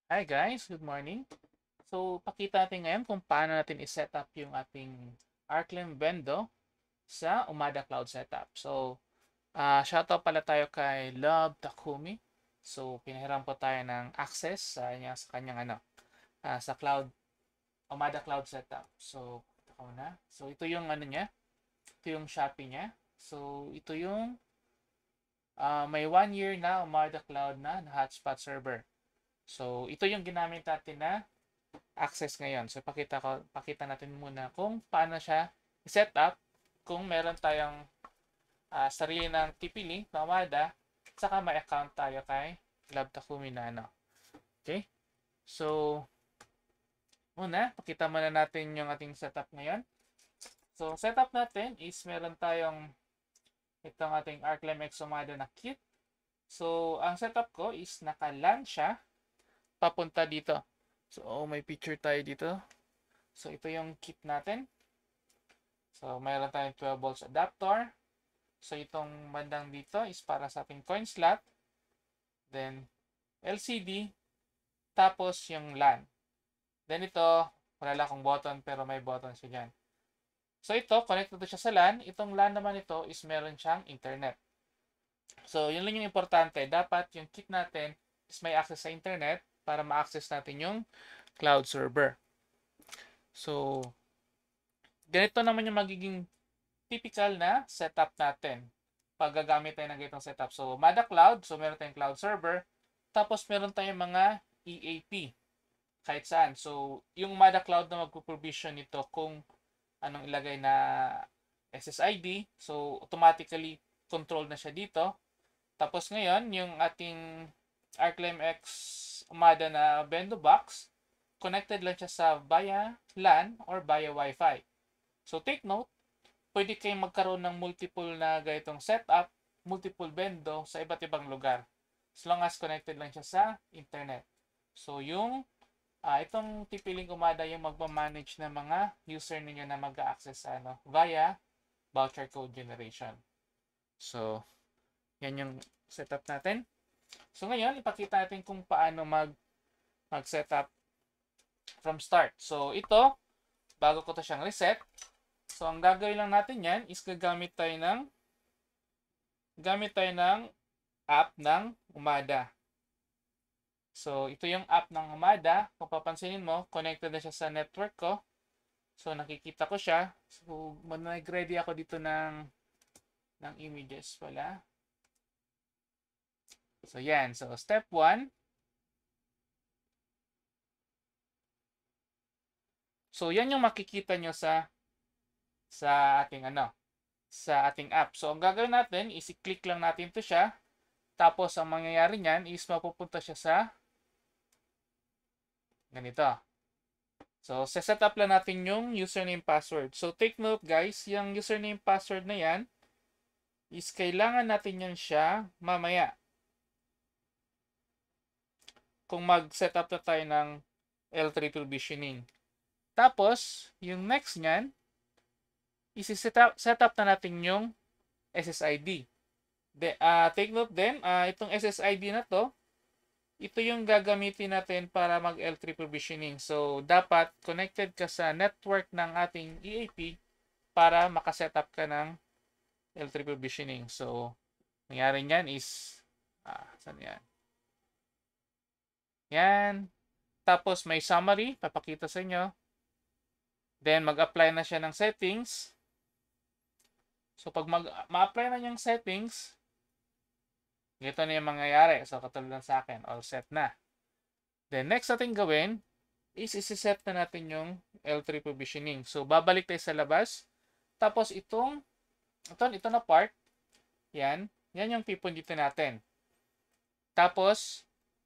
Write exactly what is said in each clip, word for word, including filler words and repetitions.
Hi guys, good morning. So, pakita natin ngayon kung paano natin i-set up yung ating Arclim Bendo sa Umada Cloud Setup. So, uh, shoutout pala tayo kay Love Takumi. So, pinahiram po tayo ng access sa, niya, sa kanyang ano, uh, sa cloud, Umada Cloud Setup. So, ito ko na. So, ito yung ano niya, ito yung Shopee niya. So, ito yung uh, may one year na Umada Cloud na, na hotspot server. So, ito yung ginamit natin na access ngayon. So, pakita, ko, pakita natin muna kung paano siya set up kung meron tayong uh, sarili ng T P-Link na Wada saka may account tayo kay Love Takumi na ano. Okay? So, una, pakita muna natin yung ating setup ngayon. So, setup natin is meron tayong itong ating Arclem X Umada na kit. So, ang setup ko is naka-LAN siya papunta dito. So, oh, may picture tayo dito. So, ito yung kit natin. So, mayroon tayong twelve volts adapter. So, itong bandang dito is para sa ating coin slot. Then, L C D. Tapos, yung LAN. Then, ito, wala lang akong button pero may button siya dyan. So, ito, connected to siya sa LAN. Itong LAN naman ito is meron siyang internet. So, yun lang yung importante. Dapat yung kit natin is may access sa internet para ma-access natin yung cloud server. So, ganito naman yung magiging typical na setup natin pag gagamit tayo ng ganitong setup. So, Mada Cloud, so meron tayong cloud server, tapos meron tayong mga E A P kahit saan. So, yung Mada Cloud na magpo-provision nito kung anong ilagay na S S I D, so automatically control na siya dito. Tapos ngayon, yung ating Arclem X Umada na Bendo Box, connected lang siya sa via LAN or via Wi-Fi. So, take note, pwede kayong magkaroon ng multiple na ganitong setup, multiple bendo sa iba't ibang lugar. As long as connected lang siya sa internet. So, yung uh, itong T P-Link Umada yung magmamanage ng mga user ninyo na mag-access ano, via voucher code generation. So, yan yung setup natin. So, ngayon, ipakita natin kung paano mag mag-setup from start. So, ito, bago ko to siyang reset, so, ang gagawin lang natin yan is gagamit tayo ng gamit tayo ng app ng Umada. So, ito yung app ng Umada. Kung papansinin mo, connected na siya sa network ko. So, nakikita ko siya. So, mag-ready ako dito ng, ng images pala. So, yan. So, step one. So, yan yung makikita nyo sa sa ating ano, sa ating app. So, ang gagawin natin is i-click lang natin to siya. Tapos, ang mangyayari niyan is mapupunta siya sa ganito. So, set up lang natin yung username password. So, take note guys, yung username password na yan is kailangan natin yan siya mamaya. Kung mag-set up na tayo ng L three provisioning. Tapos, yung next nyan, isi-set up, set up na natin yung S S I D. De, uh, take note din, uh, itong S S I D na to, ito yung gagamitin natin para mag L three provisioning. So, dapat connected ka sa network ng ating E A P para makasetup ka ng L three provisioning. So, nangyari niyan is, ah, saan yan? Yan. Tapos, may summary, papakita sa inyo. Then, mag-apply na siya ng settings. So, pag ma-apply na niyang settings, ganito na yung mangyayari. So, katulad sa akin, all set na. Then, next natin gawin is isi-set na natin yung L three provisioning. So, babalik tayo sa labas. Tapos, itong, ito, ito na part, yan, yan yung pipundito natin. Tapos,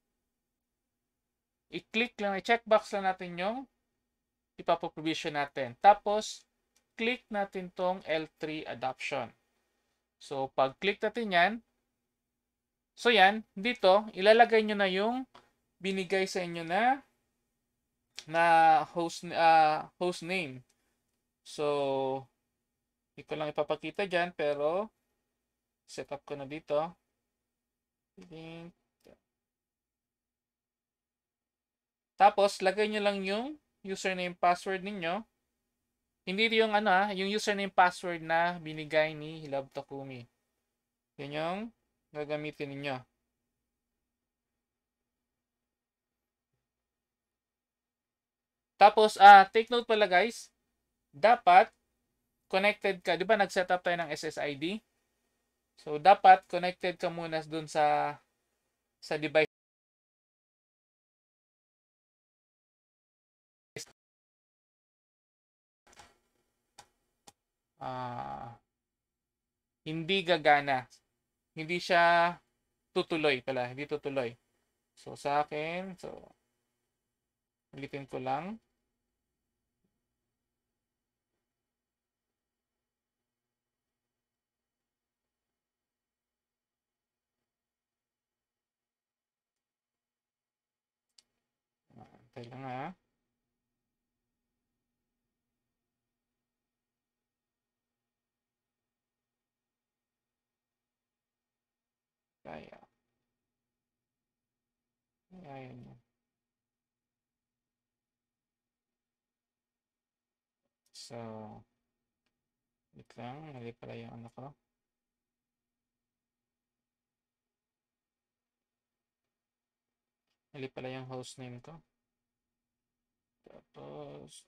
i-click lang, i-checkbox lang natin yung ipapoprovision natin. Tapos, click natin tong L three adoption. So, pag click natin yan, so yan, dito, ilalagay nyo na yung binigay sa inyo na na host uh, host name. So, hindi ko lang ipapakita dyan, pero set up ko na dito. Tapos, lagay nyo lang yung username password ninyo. Hindi yung ano ah, yung username password na binigay ni Love Takumi. Yan yung gagamitin ninyo. Tapos, ah, take note pala guys, dapat connected ka. Di ba nag-set up tayo ng S S I D? So, dapat connected ka muna dun sa sa device. Ah, hindi gagana. Hindi siya tutuloy pala. Hindi tutuloy. So, sa akin, so, ulitin ko lang. Antay lang ha. Kaya. Ayan. So, wait lang. Mali pala yung ano ko. Mali pala yung hostname ko. Tapos,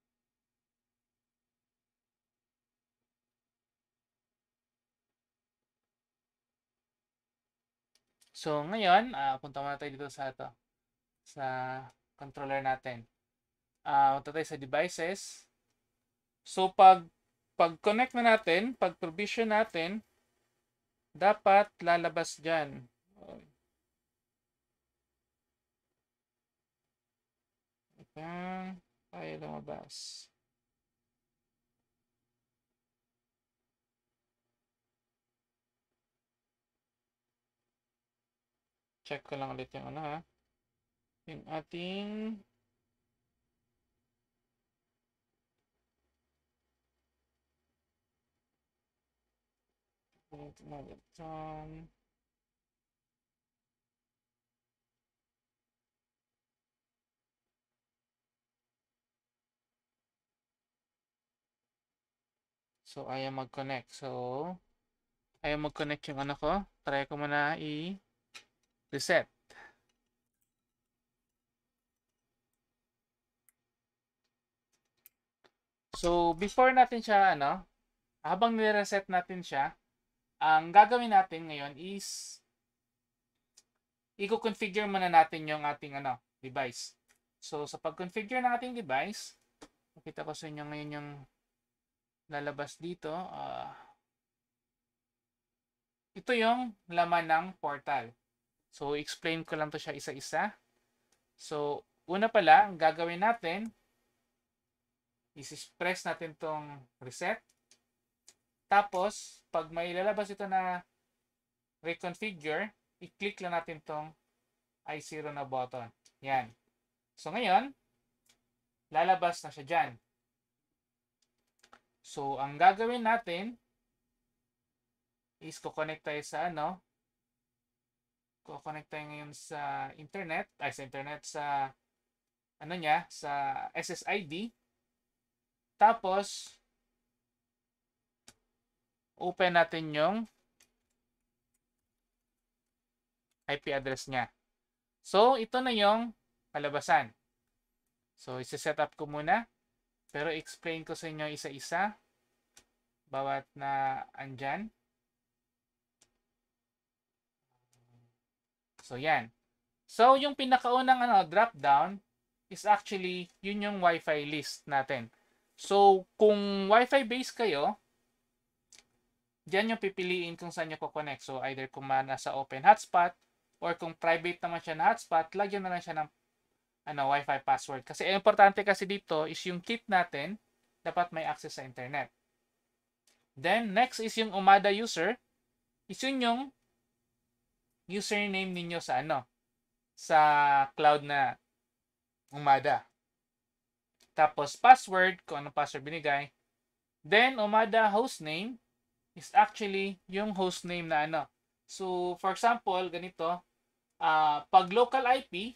so, ngayon, uh, punta muna tayo dito sa ito. Sa controller natin. Uh, punta tayo sa devices. So, pag pag-connect na natin, pag-provision natin, dapat lalabas dyan. Ayan, tayo lumabas. Check ko lang ulit yung ano ha. Yung ating um, so, ayaw mag-connect. So, ayaw mag-connect yung ano ko. Try ko muna i-reset. So, before natin siya, ano, habang nire-reset natin siya, ang gagawin natin ngayon is i-configure muna natin yung ating ano, device. So, sa pag-configure ng ating device, nakita ko sa inyo ngayon yung lalabas dito. Uh, ito yung laman ng portal. So, explain ko lang to siya isa-isa. So, una pala, ang gagawin natin is press natin tong reset. Tapos, pag may lalabas ito na reconfigure, i-click lang natin tong I zero na button. Yan. So, ngayon, lalabas na siya dyan. So, ang gagawin natin is kukonect tayo sa ano, kukonect tayo ngayon sa internet, ay sa internet, sa ano niya, sa S S I D. Tapos, open natin yung I P address niya. So, ito na yung kalabasan. So, isi-set up ko muna. Pero explain ko sa inyo isa-isa. Bawat na andyan. So, yan. So, yung pinakaunang ano, drop down is actually yun yung Wi-Fi list natin. So, kung Wi-Fi based kayo, diyan yung pipiliin kung saan nyo ko-connect. So, either kung nasa open hotspot or kung private naman siya na hotspot, lagyan na lang siya ng ano, Wi-Fi password. Kasi importante kasi dito is yung kit natin dapat may access sa internet. Then, next is yung Umada user. Is yun yung username ninyo sa ano, sa cloud na Umada. Tapos, password, kung anong password binigay. Then, Umada hostname is actually yung hostname na ano. So, for example, ganito, uh, pag local I P,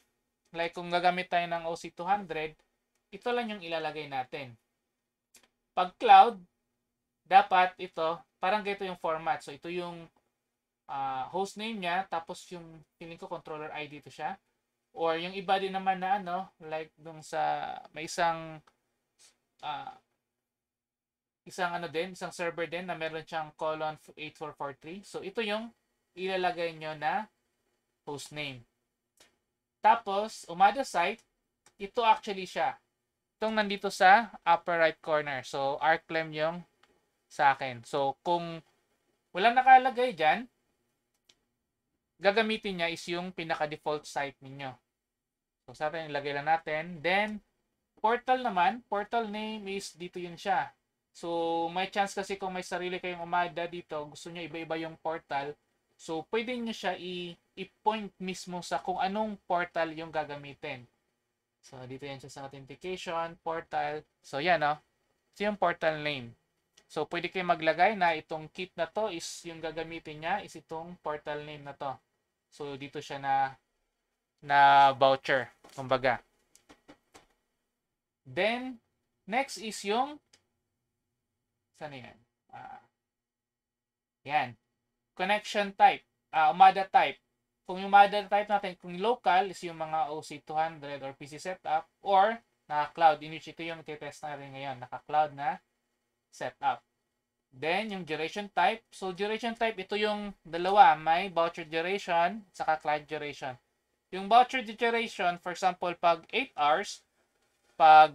like kung gagamit tayo ng O C two hundred, ito lang yung ilalagay natin. Pag cloud, dapat ito, parang ganito yung format. So, ito yung uh, hostname niya, tapos yung feeling ko controller I D to siya. Or yung iba din naman na ano, like dun sa may isang uh, isang ano din, isang server din na meron siyang colon eight four four three. So ito yung ilalagay nyo na hostname. Tapos, Umada site, ito actually siya. Itong nandito sa upper right corner. So, Arclem yung sa akin. So, kung walang nakalagay dyan, gagamitin niya is yung pinaka-default site ninyo. So, sa atin, ilagay lang natin. Then, portal naman, portal name is dito yun siya. So, may chance kasi kung may sarili kayong Umada dito, gusto nyo iba-iba yung portal. So, pwede nyo siya i-point mismo sa kung anong portal yung gagamitin. So, dito yan siya sa authentication, portal. So, yan o. Oh. Ito yung portal name. So, pwede kayo maglagay na itong kit na to is yung gagamitin niya is itong portal name na to. So, dito siya na na voucher. Kumbaga. Then, next is yung saan yan? Uh, yan. Connection type. Uh, Umada type. Kung yung Umada type natin, kung local is yung mga O C two hundred or P C setup or naka-cloud. In which ito yung titest natin ngayon. Naka-cloud na setup. Then, yung duration type. So, duration type, ito yung dalawa. May voucher duration, saka client duration. Yung voucher duration, for example, pag eight hours, pag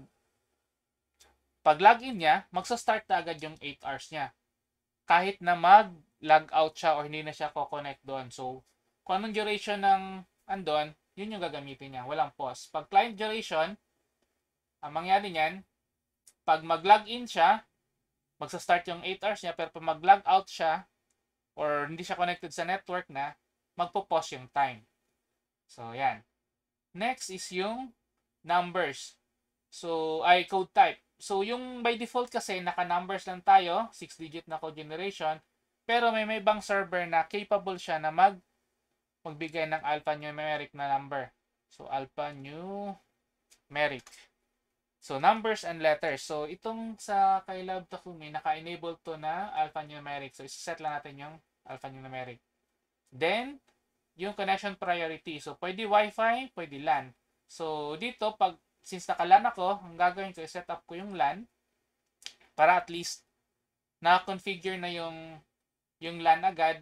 pag login niya, magsa-start na agad yung eight hours niya. Kahit na mag-log out siya or hindi na siya ko-connect doon. So, kung anong duration ng andon, yun yung gagamitin niya. Walang pause. Pag client duration, ang mangyari niyan, pag mag-login siya, magsa-start yung eight hours niya, pero pag mag-log out siya, or hindi siya connected sa network na, magpo-pause yung time. So, yan. Next is yung numbers. So, ay code type. So, yung by default kasi, naka-numbers lang tayo, six digit na code generation, pero may may ibang server na capable siya na mag magbigay ng alphanumeric na number. So, alphanumeric. So, numbers and letters. So, itong sa kay Love Takumi, naka-enable to na alphanumeric. So, isa-set lang natin yung alphanumeric. Then, yung connection priority. So, pwede Wi-Fi, pwede LAN. So, dito, pag since naka-LAN ako, ang gagawin ko, set up ko yung LAN para at least na-configure na yung yung LAN agad.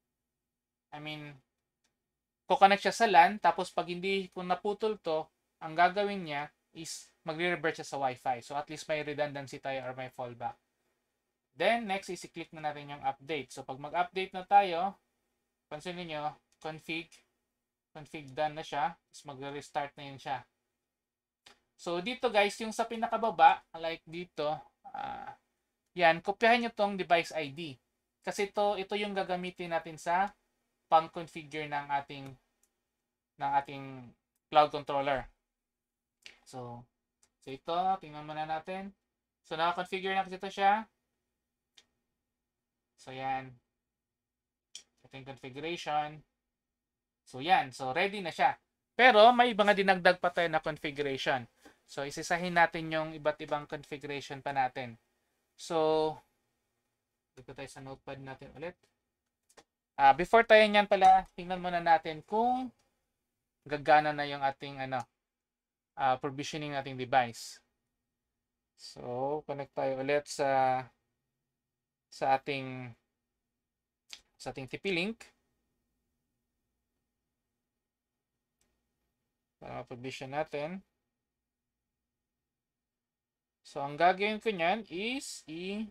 I mean, ko-connect siya sa LAN, tapos pag hindi, kung naputol to, ang gagawin niya is magre-revert siya sa Wi-Fi. So, at least may redundancy tayo or may fallback. Then, next is i-click na natin yung update. So, pag mag-update na tayo, pansin niyo config, config done na siya, tapos magre-restart na yun siya. So, dito guys, yung sa pinakababa, like dito, uh, yan, kopyahin nyo tong device I D. Kasi ito, ito yung gagamitin natin sa pang-configure ng ating ng ating cloud controller. So, so ito, tingnan muna natin. So, naka-configure na kasi ito siya. So, yan. Ito yung configuration. So, yan. So, ready na siya. Pero, may mga dinagdag pa tayo na configuration. So, isisahin natin yung iba't ibang configuration pa natin. So, dito tayo sa notepad natin ulit. Uh, before tayo nyan pala, tingnan muna natin kung gagana na yung ating ano, uh, provisioning nating device. So, connect tayo ulit sa sa ating sa ating T P-Link. Para ma-provision natin. So, ang gagawin ko nyan is i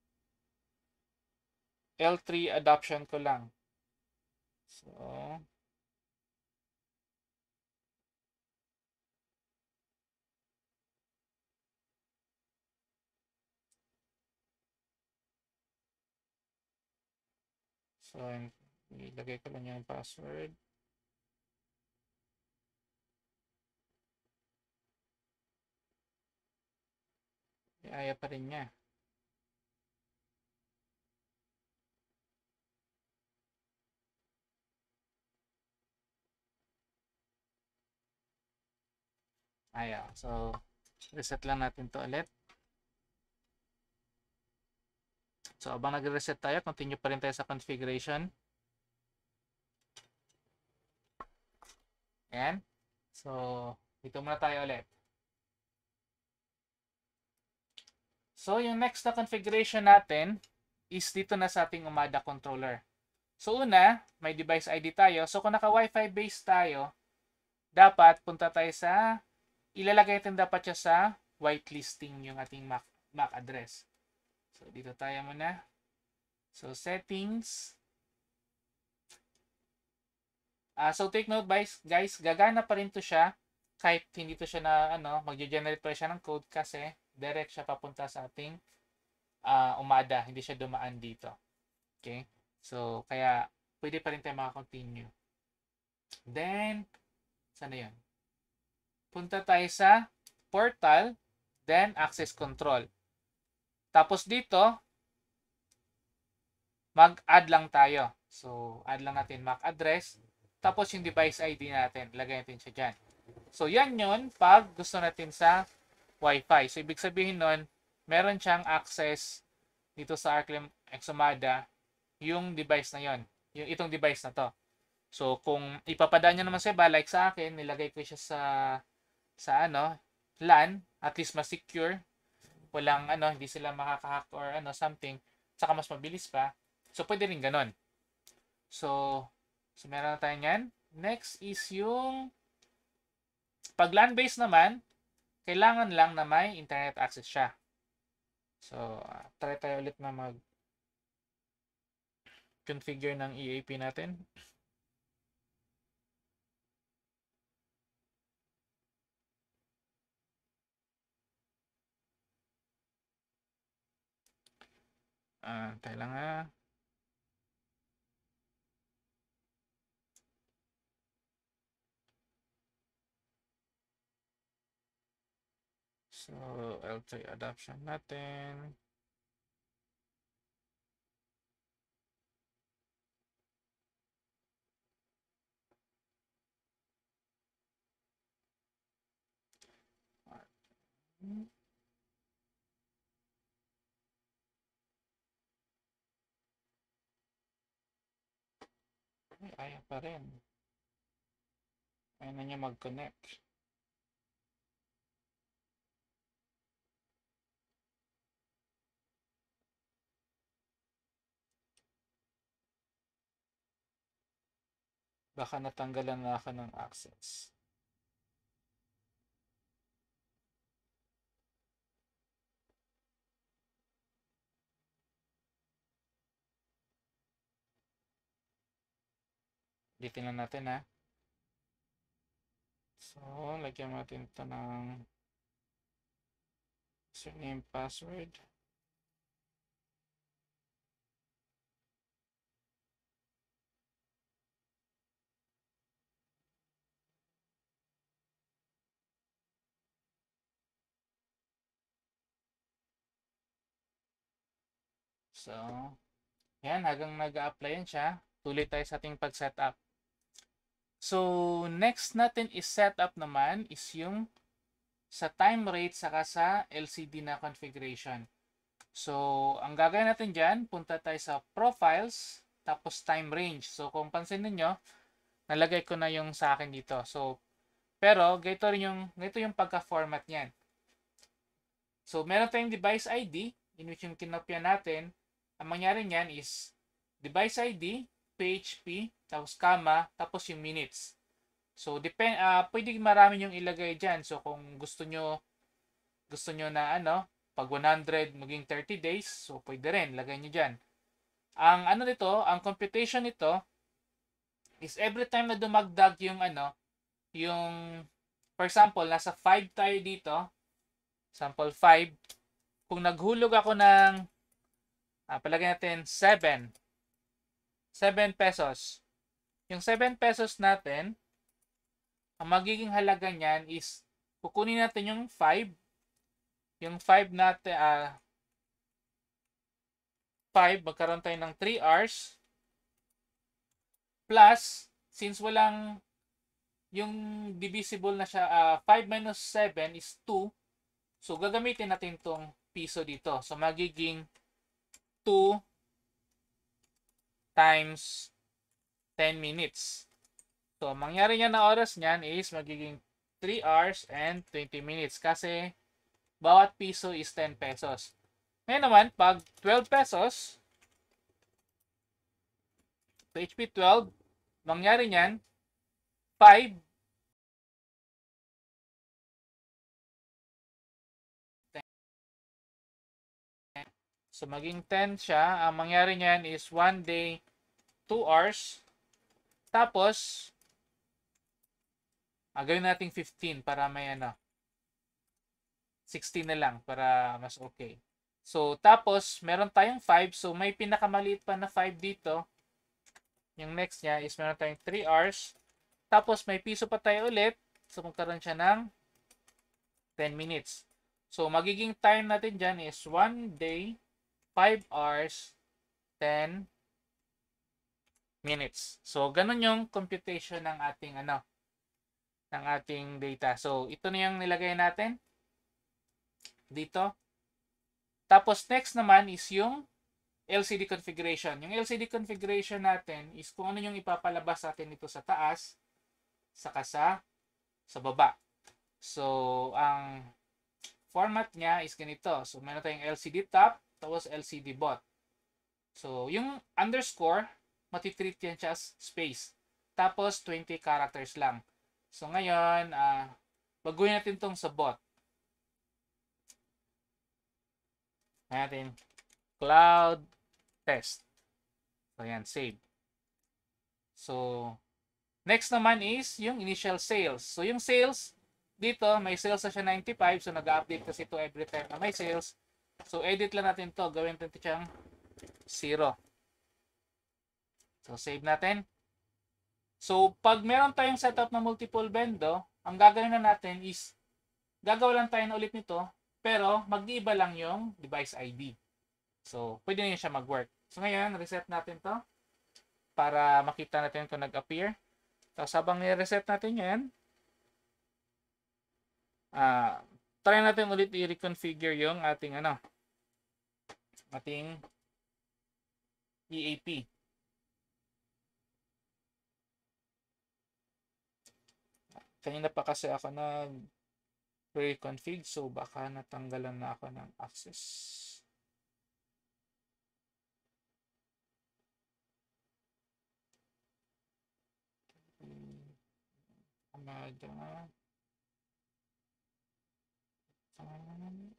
L three adoption ko lang. So, so ilagay ko lang yung password. Iaya pa rin niya. Ayaw. So, reset lang natin to ulit. So, abang nag-reset tayo, continue pa rin tayo sa configuration. Ayan. So, dito muna tayo ulit. So, yung next na configuration natin is dito na sa ating Umada controller. So, una, may device I D tayo. So, kung naka-Wi-Fi base tayo, dapat punta tayo sa, ilalagay natin dapat siya sa whitelisting yung ating M A C, M A C address. So, dito tayo muna. So, settings. Uh, so, take note guys, guys, gagana pa rin to siya kahit hindi to siya na, ano, mag-generate pa rin siya ng code kasi direct siya papunta sa ating uh, Umada. Hindi siya dumaan dito. Okay? So, kaya, pwede pa rin tayo makakontinue. Then, sana yun? Punta tayo sa portal, then access control. Tapos dito, mag-add lang tayo. So, add lang natin M A C address. Tapos yung device I D natin, lagay natin siya dyan. So, yan yun pag gusto natin sa Wi-Fi. So, ibig sabihin nun, meron siyang access dito sa Arclem X Umada yung device na yon, yung itong device na to. So, kung ipapadaan nyo naman sa iba, like sa akin, nilagay ko siya sa sa ano, LAN, at least mas secure. Walang ano, hindi sila makaka-hack or ano, something. Saka mas mabilis pa. So, pwede rin ganon. So, so meron na tayo yan. Next is yung pag LAN based naman, kailangan lang na may internet access siya. So, uh, try tayo ulit na mag configure ng E A P natin. Ah, uh, tayo lang ha. So, L T E adoption natin. Ay, ayaw pa rin. Ayaw na niya mag-connect. Baka natanggalan na ako ng access. Ulitin lang natin ha. So, lagyan natin ito ng username, password. So, yan, hanggang nag-a-apply yan siya. Tuloy tayo sa ating pag-setup. So, next natin is setup naman is yung sa time rate saka sa L C D na configuration. So, ang gagawin natin dyan, punta tayo sa profiles, tapos time range. So, kung pansin niyo, nalagay ko na yung sa akin dito. So, pero, ganito rin yung, ganito yung pagka-format niyan. So, meron tayong device I D, in which yung kinopya natin. Ang mangyari niyan is, device I D, P H P, tapos comma, tapos yung minutes. So, depend, uh, pwede marami yung ilagay dyan. So, kung gusto nyo, gusto nyo na ano, pag one hundred maging thirty days, so pwede rin, lagay nyo dyan. Ang ano nito, ang computation nito, is every time na dumagdag yung ano, yung, for example, nasa five tayo dito, sample five, kung naghulog ako ng, ah, palagay natin seven, seven pesos. Yung seven pesos natin, ang magiging halaga niyan is, kukunin natin yung five, yung five natin, ah, five, magkaroon tayo ng three hours, plus, since walang, yung divisible na siya, uh, five minus seven is two. So, gagamitin natin tong piso dito. So, magiging two times ten minutes. So, mangyari niya na oras niyan is magiging three hours and twenty minutes kasi bawat piso is ten pesos. Ngayon naman, pag twelve pesos, so H P twelve, mangyari niyan, five so maging ten siya. Ang mangyari niyan is one day, two hours. Tapos, ah, gawin natin fifteen para may ano, sixteen na lang para mas okay. So, tapos, meron tayong five. So, may pinakamaliit pa na five dito. Yung next niya is meron tayong three hours. Tapos, may piso pa tayo ulit. So, magkaroon siya ng ten minutes. So, magiging time natin dyan is one day, five hours, ten minutes. So, ganun yung computation ng ating ano, ng ating data. So, ito na yung nilagay natin dito. Tapos, next naman is yung L C D configuration. Yung L C D configuration natin is kung ano yung ipapalabas natin dito sa taas, saka sa, sa baba. So, ang format niya is ganito. So, meron tayong L C D top, tapos L C D bot. So, yung underscore, matitreat yan siya as space. Tapos, twenty characters lang. So, ngayon, uh, baguhin natin tong sa bot. Natin, cloud test. So, yan, save. So, next naman is yung initial sales. So, yung sales, dito, may sales na siya ninety-five. So, nag-update kasi ito every time na may sales. So, edit lang natin to. Gawin natin ito siyang zero. So, save natin. So, pag meron tayong setup na multiple bendo, ang gagawin na natin is, gagawa lang tayo na ulit nito, pero mag-iiba lang yung device I D. So, pwede na yun siya mag-work. So, ngayon, reset natin to para makita natin kung nag-appear. Tapos, habang i-reset natin yan, uh, try natin ulit i-reconfigure yung ating ano, ating E A P. Kanina pa kasi ako nag-reconfig, so baka natanggalan na ako ng access. Amada. Um,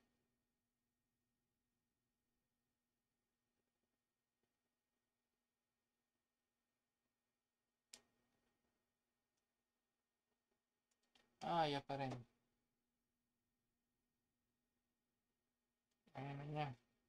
ah, ya pa rin. Ayan na niya.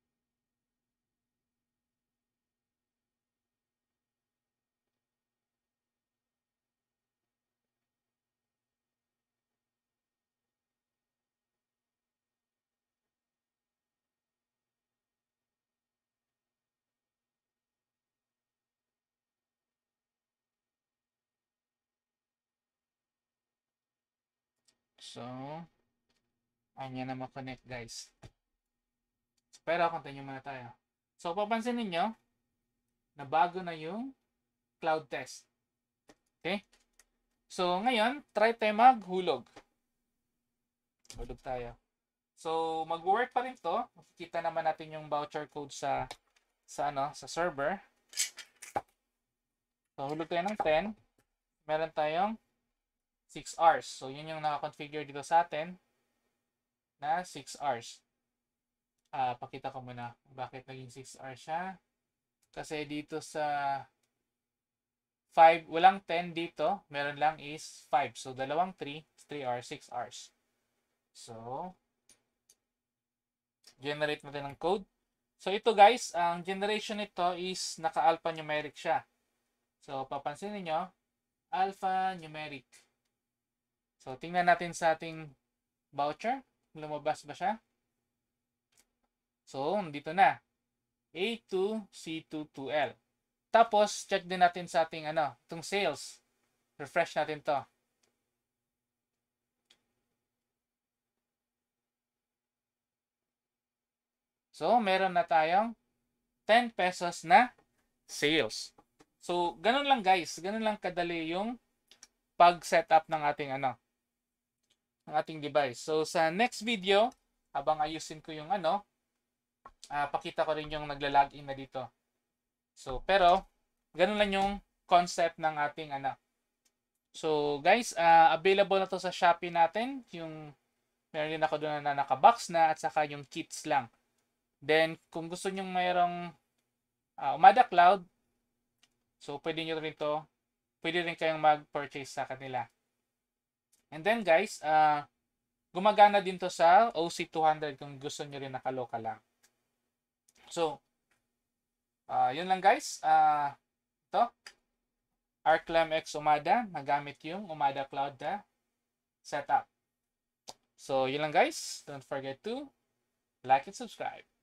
So, ayan na ma-connect guys. Pero continue muna tayo. So, papansin ninyo, na bago na yung cloud test. Okay? So, ngayon, try tayo maghulog. Hulog tayo. So, mag-work pa rin to. Makikita naman natin yung voucher code sa sa ano, sa server. So, hulog tayo ng ten. Meron tayong six hours. So, yun yung naka-configure dito sa atin na six hours. Ah, pakita ko muna bakit naging six hours siya. Kasi dito sa five, walang ten dito. Meron lang is five. So, dalawang three, three hours, six hours. So, generate natin ng code. So, ito guys, ang generation nito is naka-alphanumeric siya. So, papansin niyo alphanumeric. So, tingnan natin sa ating voucher. Lumabas ba siya? So, dito na. A two C two two L. Tapos, check din natin sa ating ano, itong sales. Refresh natin to. So, meron na tayong ten pesos na sales. So, ganun lang guys. Ganun lang kadali yung pag-setup ng ating ano, ng ating device. So, sa next video, habang ayusin ko yung ano, uh, pakita ko rin yung nagla-login na dito. So, pero, ganun lang yung concept ng ating ano. So, guys, uh, available na to sa Shopee natin. Yung, meron din ako doon na nakabox na at saka yung kits lang. Then, kung gusto nyo mayroong uh, Umada Cloud, so, pwede nyo rin to, pwede rin kayong mag-purchase sa kanila. And then, guys, uh, gumagana din to sa O C two hundred kung gusto nyo rin nakaloka lang. So, uh, yun lang guys. Uh, ito. Arclam X Umada, nagamit yung Umada Cloud na setup. So, yun lang guys. Don't forget to like and subscribe.